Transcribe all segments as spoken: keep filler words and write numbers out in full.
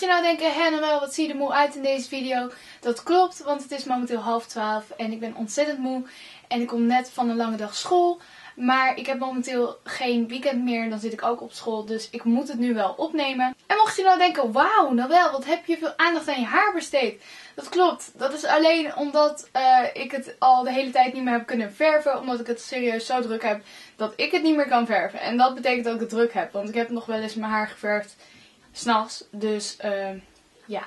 je nou denken, hé Noël, wat zie je er moe uit in deze video? Dat klopt, want het is momenteel half twaalf en ik ben ontzettend moe. En ik kom net van een lange dag school. Maar ik heb momenteel geen weekend meer, dan zit ik ook op school, dus ik moet het nu wel opnemen. En mocht je nou denken, wauw Noël, wat heb je veel aandacht aan je haar besteed? Dat klopt, dat is alleen omdat uh, ik het al de hele tijd niet meer heb kunnen verven. Omdat ik het serieus zo druk heb dat ik het niet meer kan verven. En dat betekent dat ik het druk heb, want ik heb nog wel eens mijn haar geverfd 's nachts. Dus uh, ja.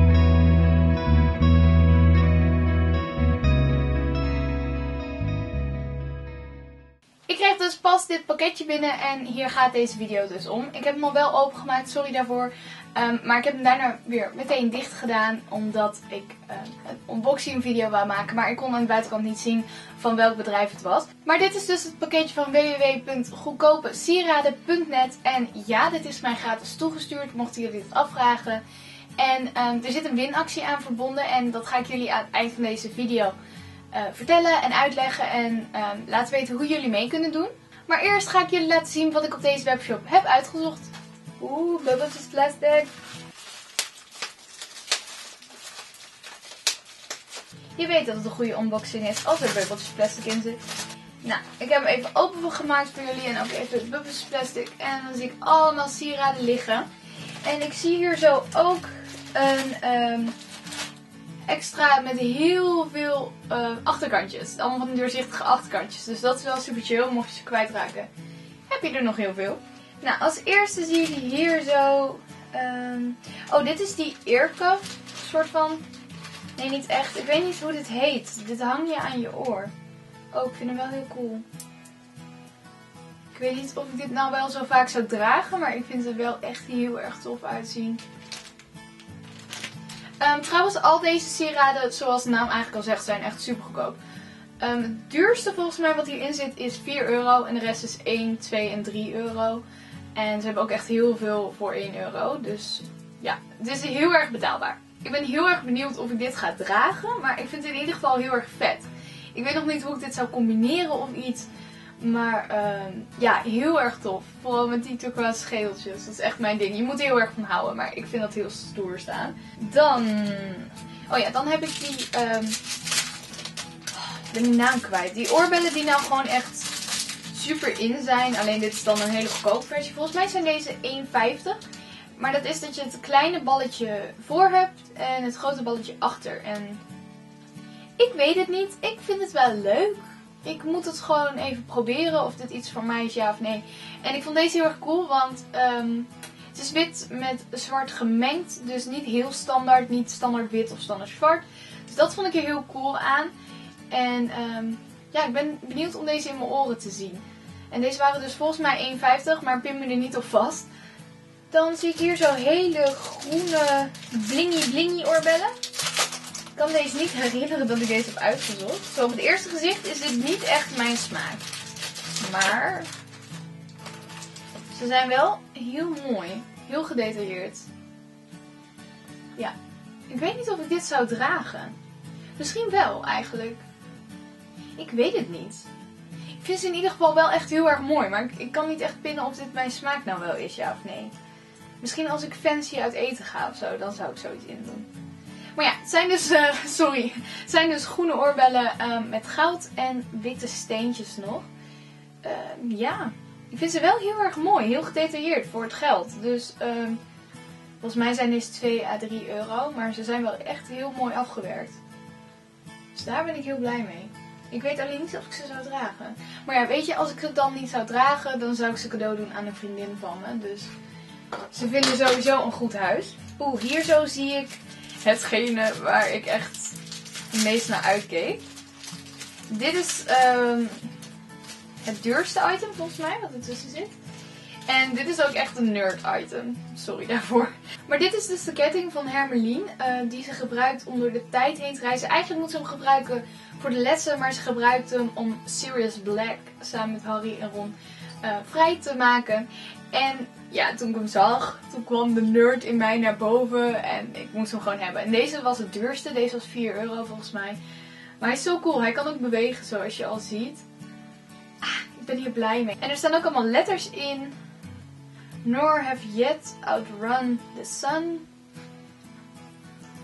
Ik kreeg dus pas dit pakketje binnen en hier gaat deze video dus om. Ik heb hem al wel opengemaakt, sorry daarvoor. Um, maar ik heb hem daarna weer meteen dicht gedaan omdat ik uh, een unboxing video wou maken. Maar ik kon aan de buitenkant niet zien van welk bedrijf het was. Maar dit is dus het pakketje van w w w punt goedkope sieraden punt net. En ja, dit is mij gratis toegestuurd, mochten jullie het afvragen. En um, er zit een winactie aan verbonden en dat ga ik jullie aan het eind van deze video Uh, vertellen en uitleggen en uh, laten weten hoe jullie mee kunnen doen. Maar eerst ga ik jullie laten zien wat ik op deze webshop heb uitgezocht. Oeh, bubbeltjes plastic. Je weet dat het een goede unboxing is als er bubbeltjes plastic in zit. Nou, ik heb hem even open gemaakt voor jullie en ook even het bubbeltjes plastic. En dan zie ik allemaal sieraden liggen. En ik zie hier zo ook een Um, extra met heel veel uh, achterkantjes. Allemaal van die doorzichtige achterkantjes. Dus dat is wel super chill. Mocht je ze kwijtraken, heb je er nog heel veel. Nou, als eerste zie je hier zo. Um... Oh, dit is die earcuff. Soort van. Nee, niet echt. Ik weet niet hoe dit heet. Dit hang je aan je oor. Oh, ik vind hem wel heel cool. Ik weet niet of ik dit nou wel zo vaak zou dragen. Maar ik vind het wel echt heel erg tof uitzien. Um, trouwens, al deze sieraden, zoals de naam eigenlijk al zegt, zijn echt super goedkoop. Um, het duurste volgens mij wat hierin zit is vier euro en de rest is één, twee en drie euro. En ze hebben ook echt heel veel voor één euro. Dus ja, het is heel erg betaalbaar. Ik ben heel erg benieuwd of ik dit ga dragen, maar ik vind het in ieder geval heel erg vet. Ik weet nog niet hoe ik dit zou combineren of iets. Maar uh, ja, heel erg tof. Vooral met die turquoise schedeltjes. Dat is echt mijn ding. Je moet er heel erg van houden. Maar ik vind dat heel stoer staan. Dan. Oh ja, dan heb ik die. Um, ik ben de naam kwijt. Die oorbellen die nou gewoon echt super in zijn. Alleen dit is dan een hele goedkope versie. Volgens mij zijn deze één vijftig. Maar dat is dat je het kleine balletje voor hebt. En het grote balletje achter. En ik weet het niet. Ik vind het wel leuk. Ik moet het gewoon even proberen of dit iets voor mij is, ja of nee. En ik vond deze heel erg cool, want um, het is wit met zwart gemengd. Dus niet heel standaard, niet standaard wit of standaard zwart. Dus dat vond ik er heel cool aan. En um, ja, ik ben benieuwd om deze in mijn oren te zien. En deze waren dus volgens mij één vijftig, maar pin me er niet op vast. Dan zie ik hier zo hele groene blingy blingy oorbellen. Ik kan deze niet herinneren dat ik deze heb uitgezocht. Zo op het eerste gezicht is dit niet echt mijn smaak. Maar ze zijn wel heel mooi. Heel gedetailleerd. Ja. Ik weet niet of ik dit zou dragen. Misschien wel eigenlijk. Ik weet het niet. Ik vind ze in ieder geval wel echt heel erg mooi. Maar ik, ik kan niet echt pinnen of dit mijn smaak nou wel is, ja of nee. Misschien als ik fancy uit eten ga of zo, dan zou ik zoiets in doen. Maar ja, het zijn dus, uh, sorry, het zijn dus groene oorbellen uh, met goud en witte steentjes nog. Uh, ja, ik vind ze wel heel erg mooi, heel gedetailleerd voor het geld. Dus uh, volgens mij zijn deze twee à drie euro, maar ze zijn wel echt heel mooi afgewerkt. Dus daar ben ik heel blij mee. Ik weet alleen niet of ik ze zou dragen. Maar ja, weet je, als ik ze dan niet zou dragen, dan zou ik ze cadeau doen aan een vriendin van me. Dus ze vinden sowieso een goed huis. Oeh, hier zo zie ik hetgene waar ik echt het meest naar uitkeek. Dit is um, het duurste item volgens mij wat er tussen zit. En dit is ook echt een nerd item. Sorry daarvoor. Maar dit is dus de ketting van Hermelien. Uh, die ze gebruikt om door de tijd heen te reizen. Eigenlijk moet ze hem gebruiken voor de lessen. Maar ze gebruikt hem om Sirius Black samen met Harry en Ron uh, vrij te maken. En ja, toen ik hem zag, toen kwam de nerd in mij naar boven. En ik moest hem gewoon hebben. En deze was het duurste. Deze was vier euro volgens mij. Maar hij is zo cool. Hij kan ook bewegen zoals je al ziet. Ah, ik ben hier blij mee. En er staan ook allemaal letters in. Nor have yet outrun the sun.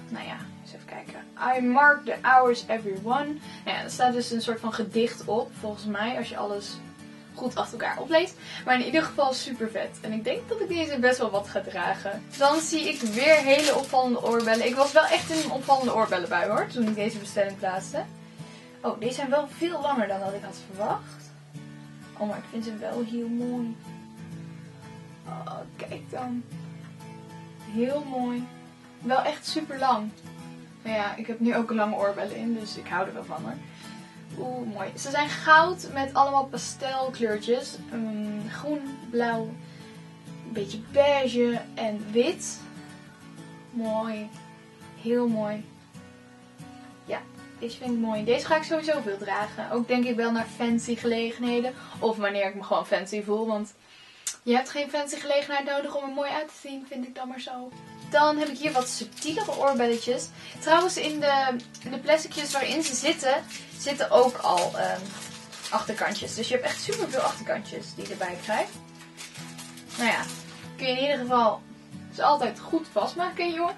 nou ja, eens even kijken. I mark the hours everyone. Nou ja, er staat dus een soort van gedicht op, volgens mij, als je alles goed achter elkaar opleest. Maar in ieder geval super vet. En ik denk dat ik deze best wel wat ga dragen. Dan zie ik weer hele opvallende oorbellen. Ik was wel echt in een opvallende oorbellenbui hoor, toen ik deze bestelling plaatste. Oh, deze zijn wel veel langer dan dat ik had verwacht. Oh, maar ik vind ze wel heel mooi. Oh, kijk dan. Heel mooi. Wel echt super lang. Maar ja, ik heb nu ook lange oorbellen in, dus ik hou er wel van hoor. Oeh, mooi. Ze zijn goud met allemaal pastelkleurtjes. Um, groen, blauw, een beetje beige en wit. Mooi. Heel mooi. Ja, deze vind ik mooi. Deze ga ik sowieso veel dragen. Ook denk ik wel naar fancy gelegenheden. Of wanneer ik me gewoon fancy voel. Want je hebt geen fancy gelegenheid nodig om er mooi uit te zien, vind ik dan maar zo. Dan heb ik hier wat subtielere oorbelletjes. Trouwens, in de, in de plasticjes waarin ze zitten, zitten ook al um, achterkantjes. Dus je hebt echt super veel achterkantjes die je erbij krijgt. Nou ja, kun je in ieder geval ze altijd goed vastmaken, jongen.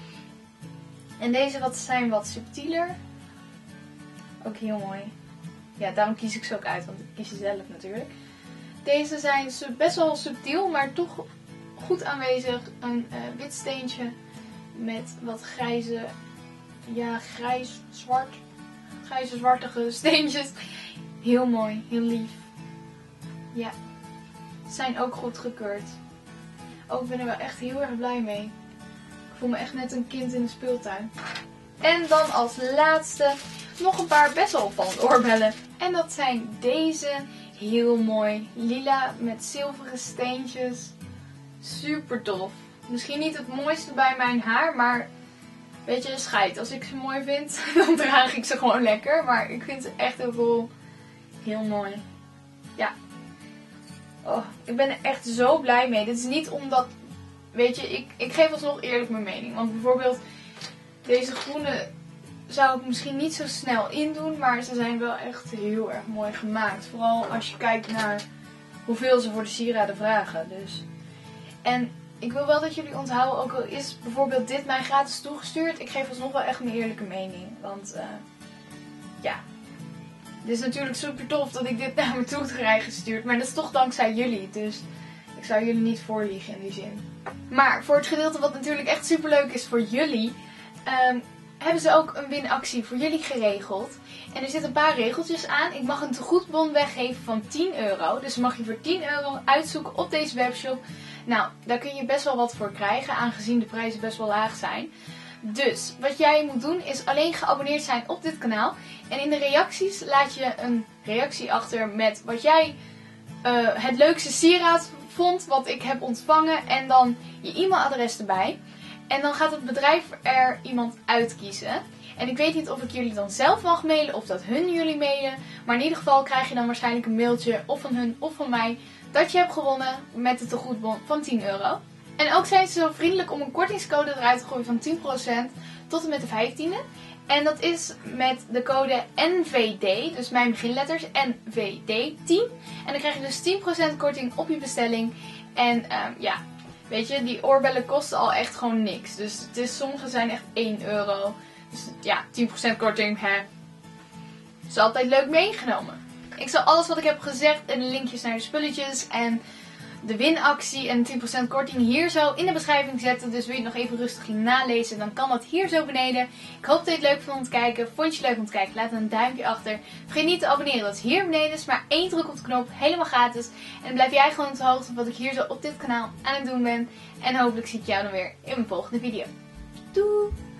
En deze wat zijn wat subtieler. Ook heel mooi. Ja, daarom kies ik ze ook uit, want ik kies ze zelf natuurlijk. Deze zijn best wel subtiel, maar toch goed aanwezig. Een uh, wit steentje met wat grijze, ja, grijs-zwart, grijze-zwartige steentjes. Heel mooi, heel lief. Ja, zijn ook goed gekeurd. Ook ik ben er wel echt heel erg blij mee. Ik voel me echt net een kind in de speeltuin. En dan als laatste nog een paar best wel opvallende oorbellen. En dat zijn deze. Heel mooi. Lila met zilveren steentjes. Super tof. Misschien niet het mooiste bij mijn haar, maar weet je, scheid. Als ik ze mooi vind, dan draag ik ze gewoon lekker. Maar ik vind ze echt heel cool. Heel mooi. Ja. Oh, ik ben er echt zo blij mee. Dit is niet omdat, weet je, ik, ik geef alsnog eerlijk mijn mening. Want bijvoorbeeld deze groene zou ik misschien niet zo snel indoen, maar ze zijn wel echt heel erg mooi gemaakt. Vooral als je kijkt naar hoeveel ze voor de sieraden vragen. Dus. En ik wil wel dat jullie onthouden, ook al is bijvoorbeeld dit mij gratis toegestuurd, ik geef alsnog wel echt mijn eerlijke mening. Want uh, ja, het is natuurlijk super tof dat ik dit naar me toe krijg gestuurd, maar dat is toch dankzij jullie. Dus ik zou jullie niet voorliegen in die zin. Maar voor het gedeelte wat natuurlijk echt super leuk is voor jullie, Um, hebben ze ook een winactie voor jullie geregeld. En er zitten een paar regeltjes aan. Ik mag een tegoedbon weggeven van tien euro. Dus mag je voor tien euro uitzoeken op deze webshop. Nou, daar kun je best wel wat voor krijgen, aangezien de prijzen best wel laag zijn. Dus, wat jij moet doen is alleen geabonneerd zijn op dit kanaal. En in de reacties laat je een reactie achter met wat jij uh, het leukste sieraad vond, wat ik heb ontvangen. En dan je e-mailadres erbij. En dan gaat het bedrijf er iemand uitkiezen. En ik weet niet of ik jullie dan zelf mag mailen of dat hun jullie mailen. Maar in ieder geval krijg je dan waarschijnlijk een mailtje of van hun of van mij dat je hebt gewonnen met de tegoedbon van tien euro. En ook zijn ze zo vriendelijk om een kortingscode eruit te gooien van tien procent tot en met de vijftiende. En dat is met de code N V D, dus mijn beginletters, N V D tien. En dan krijg je dus tien procent korting op je bestelling. En um, ja... Weet je, die oorbellen kosten al echt gewoon niks. Dus het is, sommige zijn echt één euro. Dus ja, tien procent korting, hè. Is altijd leuk meegenomen. Ik zal alles wat ik heb gezegd en de linkjes naar de spulletjes en de winactie en tien procent korting hier zo in de beschrijving zetten. Dus wil je het nog even rustig nalezen, dan kan dat hier zo beneden. Ik hoop dat je het leuk vond om te kijken. Vond je het leuk om te kijken? Laat een duimpje achter. Vergeet niet te abonneren, dat is hier beneden. Is maar één druk op de knop, helemaal gratis. En dan blijf jij gewoon op de hoogte van wat ik hier zo op dit kanaal aan het doen ben. En hopelijk zie ik jou dan weer in mijn volgende video. Doei!